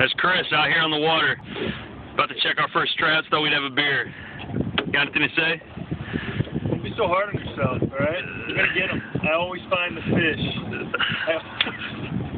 That's Chris out here on the water. About to check our first trouts, thought we'd have a beer. Got anything to say? Don't be so hard on yourself, alright? You're gonna get them. I always find the fish.